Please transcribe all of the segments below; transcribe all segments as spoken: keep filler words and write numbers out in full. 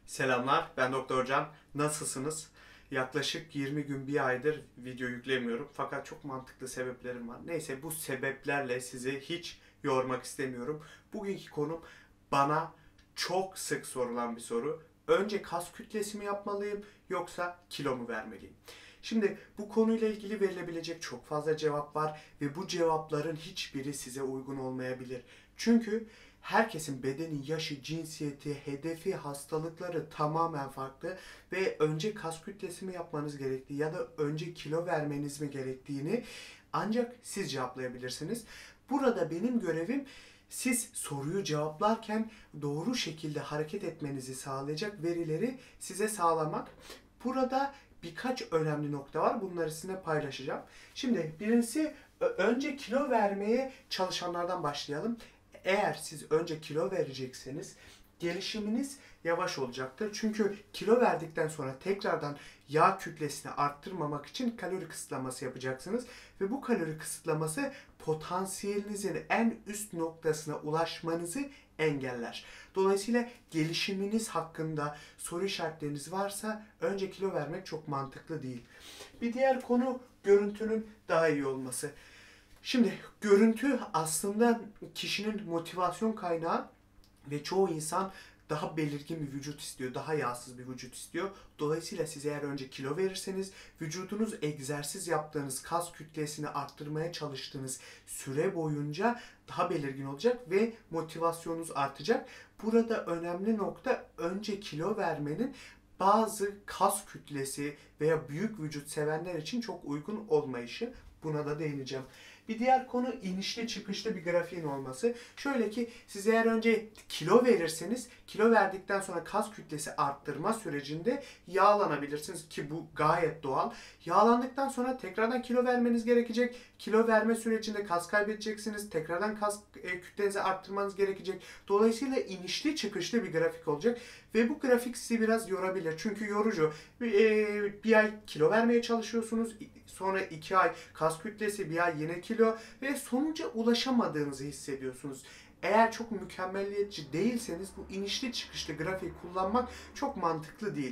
Selamlar, ben Doktor Can. Nasılsınız? Yaklaşık yirmi gün, bir aydır video yüklemiyorum. Fakat çok mantıklı sebeplerim var. Neyse, bu sebeplerle sizi hiç yormak istemiyorum. Bugünkü konum bana çok sık sorulan bir soru. Önce kas kütlesi mi yapmalıyım yoksa kilo mu vermeliyim? Şimdi bu konuyla ilgili verilebilecek çok fazla cevap var ve bu cevapların hiçbiri size uygun olmayabilir. Çünkü herkesin bedeni, yaşı, cinsiyeti, hedefi, hastalıkları tamamen farklı ve önce kas kütlesi mi yapmanız gerektiği ya da önce kilo vermeniz mi gerektiğini ancak siz cevaplayabilirsiniz. Burada benim görevim siz soruyu cevaplarken doğru şekilde hareket etmenizi sağlayacak verileri size sağlamak. Burada birkaç önemli nokta var. Bunları sizinle paylaşacağım. Şimdi birincisi, önce kilo vermeye çalışanlardan başlayalım. Eğer siz önce kilo verecekseniz gelişiminiz yavaş olacaktır. Çünkü kilo verdikten sonra tekrardan yağ kütlesini arttırmamak için kalori kısıtlaması yapacaksınız. Ve bu kalori kısıtlaması potansiyelinizin en üst noktasına ulaşmanızı engeller. Dolayısıyla gelişiminiz hakkında soru işaretleriniz varsa önce kilo vermek çok mantıklı değil. Bir diğer konu görüntünün daha iyi olması. Şimdi görüntü aslında kişinin motivasyon kaynağı ve çoğu insan daha belirgin bir vücut istiyor, daha yağsız bir vücut istiyor. Dolayısıyla siz eğer önce kilo verirseniz vücudunuz egzersiz yaptığınız, kas kütlesini arttırmaya çalıştığınız süre boyunca daha belirgin olacak ve motivasyonunuz artacak. Burada önemli nokta önce kilo vermenin bazı kas kütlesi veya büyük vücut sevenler için çok uygun olmayışı. Buna da değineceğim. Bir diğer konu inişli çıkışlı bir grafiğin olması. Şöyle ki siz eğer önce kilo verirseniz kilo verdikten sonra kas kütlesi arttırma sürecinde yağlanabilirsiniz ki bu gayet doğal. Yağlandıktan sonra tekrardan kilo vermeniz gerekecek. Kilo verme sürecinde kas kaybedeceksiniz. Tekrardan kas e, kütlenizi arttırmanız gerekecek. Dolayısıyla inişli çıkışlı bir grafik olacak ve bu grafik sizi biraz yorabilir. Çünkü yorucu. Bir, e, bir ay kilo vermeye çalışıyorsunuz. Sonra iki ay kas kütlesi, bir ay yine kilo ve sonuca ulaşamadığınızı hissediyorsunuz. Eğer çok mükemmeliyetçi değilseniz bu inişli çıkışlı grafik kullanmak çok mantıklı değil.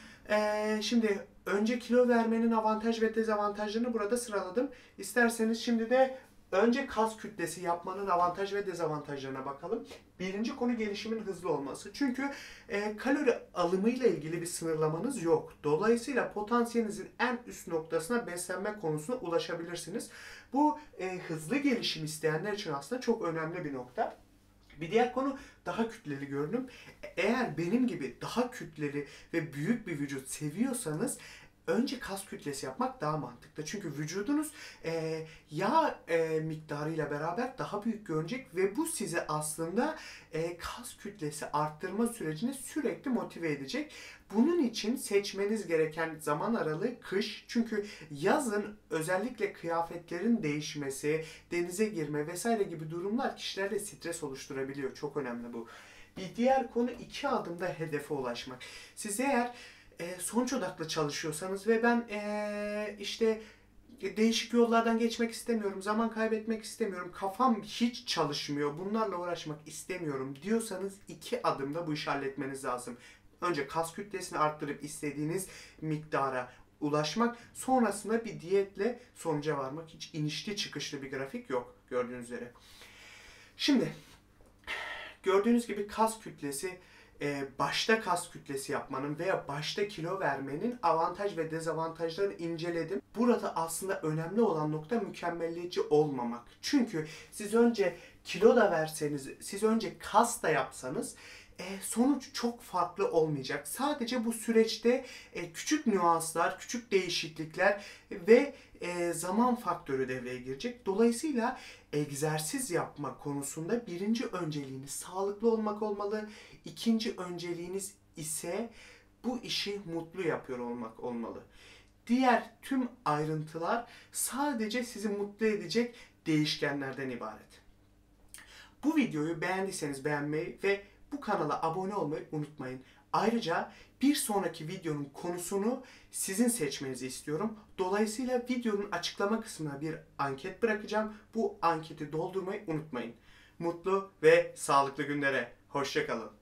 Ee, şimdi önce kilo vermenin avantaj ve dezavantajlarını burada sıraladım. İsterseniz şimdi de önce kas kütlesi yapmanın avantaj ve dezavantajlarına bakalım. Birinci konu gelişimin hızlı olması. Çünkü e, kalori alımıyla ilgili bir sınırlamanız yok. Dolayısıyla potansiyelinizin en üst noktasına beslenme konusuna ulaşabilirsiniz. Bu e, hızlı gelişim isteyenler için aslında çok önemli bir nokta. Bir diğer konu daha kütleli görünüm. Eğer benim gibi daha kütleli ve büyük bir vücut seviyorsanız önce kas kütlesi yapmak daha mantıklı. Çünkü vücudunuz e, yağ e, miktarıyla beraber daha büyük görünecek ve bu sizi aslında e, kas kütlesi arttırma sürecine sürekli motive edecek. Bunun için seçmeniz gereken zaman aralığı kış. Çünkü yazın özellikle kıyafetlerin değişmesi, denize girme vesaire gibi durumlar kişilerde stres oluşturabiliyor. Çok önemli bu. Bir diğer konu iki adımda hedefe ulaşmak. Siz eğer e, sonuç odaklı çalışıyorsanız ve ben e, işte değişik yollardan geçmek istemiyorum, zaman kaybetmek istemiyorum, kafam hiç çalışmıyor, bunlarla uğraşmak istemiyorum diyorsanız iki adımda bu işi halletmeniz lazım. Önce kas kütlesini arttırıp istediğiniz miktara ulaşmak, sonrasında bir diyetle sonuca varmak. Hiç inişli çıkışlı bir grafik yok gördüğünüz üzere. Şimdi gördüğünüz gibi kas kütlesi, başta kas kütlesi yapmanın veya başta kilo vermenin avantaj ve dezavantajlarını inceledim. Burada aslında önemli olan nokta mükemmeliyetçi olmamak. Çünkü siz önce kilo da verseniz, siz önce kas da yapsanız sonuç çok farklı olmayacak. Sadece bu süreçte küçük nüanslar, küçük değişiklikler ve zaman faktörü devreye girecek. Dolayısıyla egzersiz yapma konusunda birinci önceliğiniz sağlıklı olmak olmalı. İkinci önceliğiniz ise bu işi mutlu yapıyor olmak olmalı. Diğer tüm ayrıntılar sadece sizi mutlu edecek değişkenlerden ibaret. Bu videoyu beğendiyseniz beğenmeyi ve bu kanala abone olmayı unutmayın. Ayrıca bir sonraki videonun konusunu sizin seçmenizi istiyorum. Dolayısıyla videonun açıklama kısmına bir anket bırakacağım. Bu anketi doldurmayı unutmayın. Mutlu ve sağlıklı günlere. Hoşça kalın.